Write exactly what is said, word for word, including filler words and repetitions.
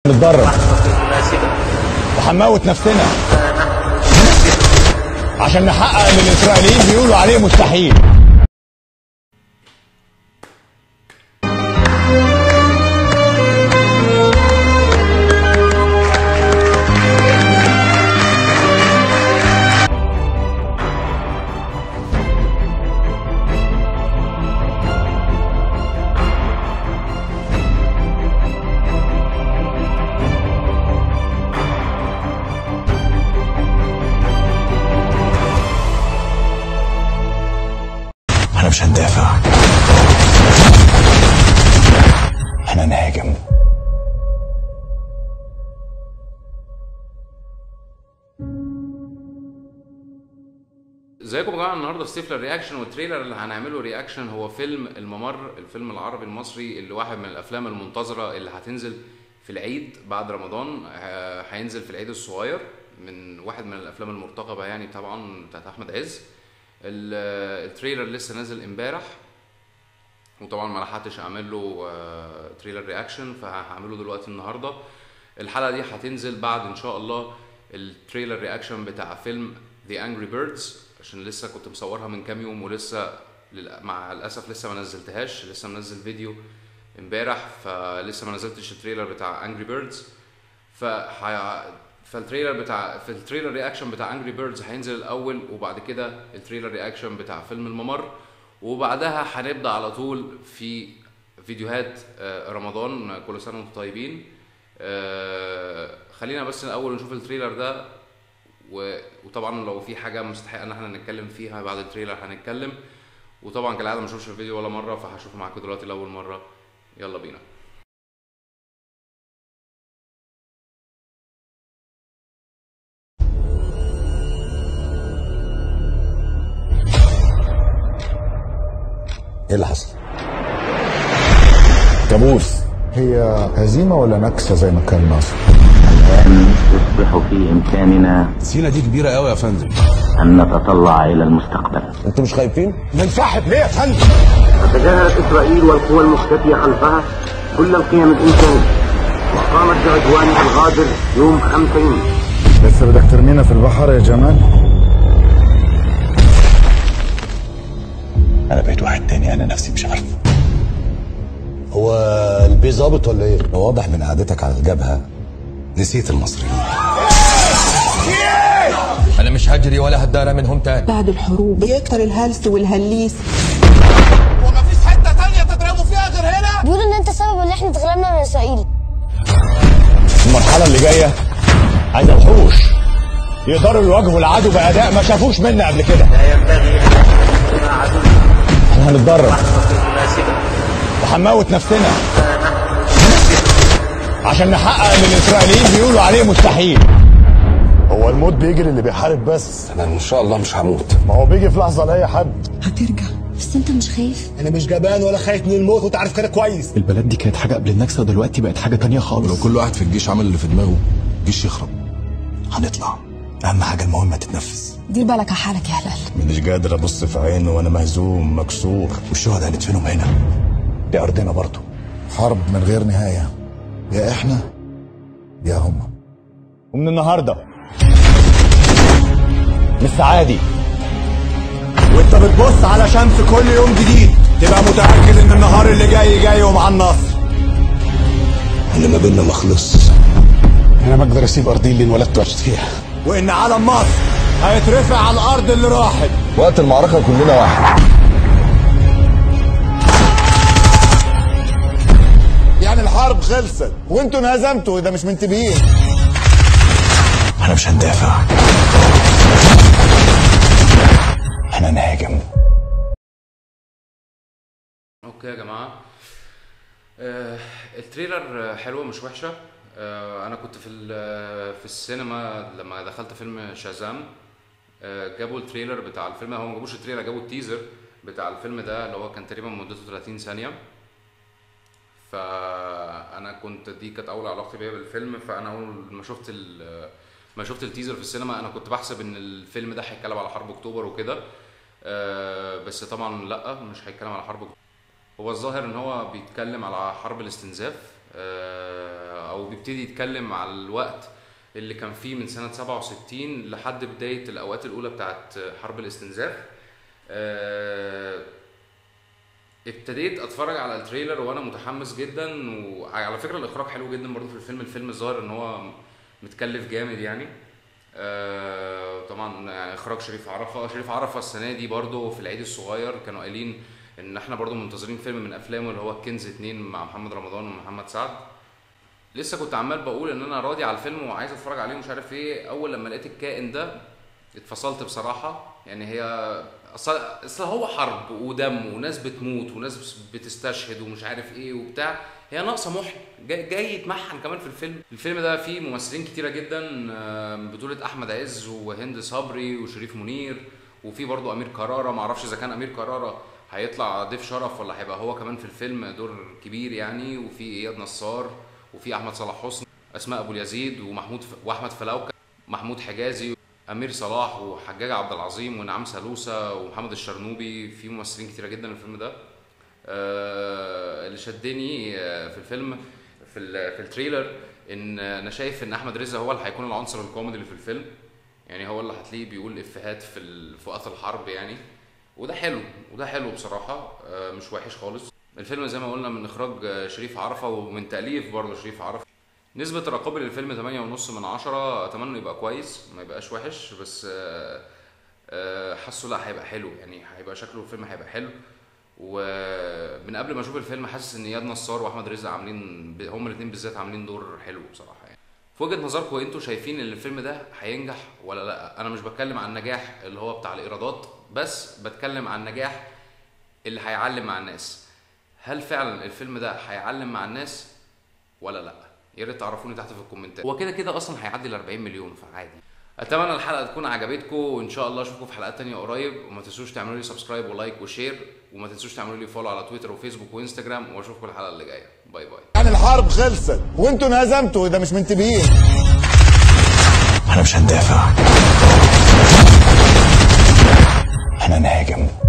نتدرب وهنموت نفسنا عشان نحقق اللي الاسرائيليين بيقولوا عليه مستحيل. احنا مش هندافع، احنا نهاجم. ازيكم يا جماعه؟ النهارده في ستيفلر رياكشن، والتريلر اللي هنعمله رياكشن هو فيلم الممر، الفيلم العربي المصري اللي واحد من الافلام المنتظره اللي هتنزل في العيد بعد رمضان. هينزل في العيد الصغير، من واحد من الافلام المرتقبه يعني طبعا بتاعت احمد عز. التريلر لسه نازل امبارح، وطبعا ما لحقتش اعمل له تريلر رياكشن، فهعمله دلوقتي النهارده. الحلقه دي هتنزل بعد ان شاء الله التريلر رياكشن بتاع فيلم ذا انجري بيردز، عشان لسه كنت مصورها من كام يوم ولسه مع الاسف لسه ما نزلتهاش. لسه منزل فيديو امبارح، فلسه ما نزلتش التريلر بتاع انجري بيردز. ف فالتريلر بتاع في التريلر رياكشن بتاع انجري بيردز هينزل الاول، وبعد كده التريلر رياكشن بتاع فيلم الممر، وبعدها هنبدا على طول في فيديوهات رمضان. كل سنه وانتم طيبين. خلينا بس الاول نشوف التريلر ده، وطبعا لو في حاجه مستحقه ان احنا نتكلم فيها بعد التريلر هنتكلم. وطبعا كالعاده ما اشوفش الفيديو ولا مره، فهشوفه معاكم دلوقتي لاول مره. يلا بينا. ايه اللي حصل؟ كابوس. هي هزيمة ولا نكسة زي ما كان ناصر؟ الآن يصبح في إمكاننا سينا دي كبيرة قوي يا فندم أن نتطلع إلى المستقبل. انتوا مش خايفين؟ ننسحب ليه يا فندم؟ فتجاهلت إسرائيل والقوى المختفية خلفها كل القيم الإنسانية، وقامت بعدوانها الغادر يوم خمسة يونيو. لسه بدك ترمينا في البحر يا جمال؟ انا بقيت واحد تاني، انا نفسي مش عارف. هو البي ظابط ولا ايه؟ واضح من قعدتك على الجبهه نسيت المصريين. انا مش هجري ولا هتدارى منهم تاني. بعد الحروب بيكتر الهلس والهليس. ومفيش حته تانيه تضربوا فيها غير هنا. بيقولوا ان انت سبب ان احنا اتغلبنا من اسرائيل. المرحله اللي جايه عايزه وحوش يقدروا يواجهوا العدو باداء ما شافوش منا قبل كده. لا ينبغي أن يكون مع عدو. احنا هنتدرب مناسبة وهنموت نفسنا عشان نحقق اللي الاسرائيليين بيقولوا عليه مستحيل. هو الموت بيجي للي بيحارب بس. انا ان شاء الله مش هموت. ما هو بيجي في لحظة لأي حد. هترجع. بس انت مش خايف؟ انا مش جبان ولا خايف من الموت، وانت عارف كده كويس. البلد دي كانت حاجة قبل النكسة، ودلوقتي بقت حاجة تانية خالص. لو كل واحد في الجيش عمل اللي في دماغه الجيش يخرب. هنطلع، اهم حاجه المهمه تتنفذ. دير بالك على حالك يا هلال. مش قادر ابص في عينه وانا مهزوم مكسور. والشهداء هندفنهم هنا، دي ارضنا برضه. حرب من غير نهاية، يا احنا يا هم. ومن النهارده لسه عادي، وانت بتبص على شمس كل يوم جديد، تبقى متاكد ان النهار اللي جاي جاي ومع النصر. اللي ما بيننا ما خلص. انا ما اقدر اسيب ارضي اللي انولدت وعشت فيها. وان علم مصر هيترفع على الارض اللي راحت. وقت المعركة كلنا واحد. يعني الحرب خلصت وانتوا انهزمتوا، اذا مش منتبهين. احنا مش هندافع، احنا نهاجم. اوكي يا جماعه، آه التريلر حلوه مش وحشه. آه انا كنت في في السينما لما دخلت فيلم شازام. آه جابوا التريلر بتاع الفيلم، هو ما جابوش التريلر، جابوا التيزر بتاع الفيلم ده اللي هو كان تقريبا مدته ثلاثين ثانيه. فانا كنت دي كانت اول علاقتي بيها بالفيلم. فانا اول ما شفت ما شفت التيزر في السينما انا كنت بحسب ان الفيلم ده هيتكلم على حرب اكتوبر وكده. آه بس طبعا لا، مش هيتكلم على حرب اكتوبر. هو الظاهر ان هو بيتكلم على حرب الاستنزاف او بيبتدي يتكلم على الوقت اللي كان فيه من سنه سبعة وستين لحد بدايه الاوقات الاولى بتاعت حرب الاستنزاف. ابتديت اتفرج على التريلر وانا متحمس جدا، وعلى فكره الاخراج حلو جدا برضه في الفيلم. الفيلم الظاهر ان هو متكلف جامد يعني. آه طبعا يعني اخراج شريف عرفة. شريف عرفة السنه دي برضه في العيد الصغير كانوا قايلين ان احنا برضه منتظرين فيلم من افلامه اللي هو الكنز اتنين مع محمد رمضان ومحمد سعد. لسه كنت عمال بقول ان انا راضي على الفيلم وعايز اتفرج عليه ومش عارف ايه. اول لما لقيت الكائن ده اتفصلت بصراحه. يعني هي اصل هو حرب ودم وناس بتموت وناس بتستشهد ومش عارف ايه وبتاع، هي ناقصه محن جاي, جاي يتمحن كمان في الفيلم. الفيلم ده فيه ممثلين كتيره جدا، بطوله احمد عز وهند صبري وشريف منير، وفي برضه امير كرارة. معرفش اذا كان امير كرارة هيطلع ضيف شرف ولا هيبقى هو كمان في الفيلم دور كبير يعني. وفي اياد نصار وفي احمد صلاح حسني، اسماء ابو اليزيد ومحمود ف... واحمد فلوكة، محمود حجازي، امير صلاح وحجاج عبد العظيم ونعم سالوسة ومحمد الشرنوبي. في ممثلين كتيره جدا الفيلم ده. أه اللي شدني في الفيلم في في التريلر ان انا شايف ان احمد رزا هو اللي هيكون العنصر الكوميدي اللي في الفيلم. يعني هو اللي هتلاقيه بيقول افيهات في في وقت الحرب يعني، وده حلو وده حلو بصراحه. أه مش وحش خالص. الفيلم زي ما قلنا من اخراج شريف عرفة ومن تاليف برضه شريف عرفة. نسبة ترقبي للفيلم تمانية ونص من عشرة. اتمنى يبقى كويس ما يبقاش وحش، بس حاسه لا هيبقى حلو يعني. هيبقى شكله الفيلم هيبقى حلو. ومن قبل ما اشوف الفيلم حاسس ان اياد نصار واحمد رزا عاملين هم الاثنين بالذات عاملين دور حلو بصراحه يعني. في وجهه نظركم انتوا شايفين ان الفيلم ده هينجح ولا لا؟ انا مش بتكلم عن النجاح اللي هو بتاع الايرادات بس، بتكلم عن النجاح اللي هيعلم مع الناس. هل فعلا الفيلم ده هيعلم مع الناس ولا لا؟ يا ريت تعرفوني تحت في الكومنتات. هو كده كده اصلا هيعدي ال أربعين مليون فعادي. اتمنى الحلقه تكون عجبتكم، وان شاء الله اشوفكم في حلقات تانية قريب. وما تنسوش تعملوا لي سبسكرايب ولايك وشير، وما تنسوش تعملوا لي فولو على تويتر وفيسبوك وانستجرام. واشوفكم الحلقه اللي جايه. باي باي. يعني الحرب خلصت وانتوا انهزمتوا، ده مش منتبهين. احنا مش هندافع، احنا نهاجم.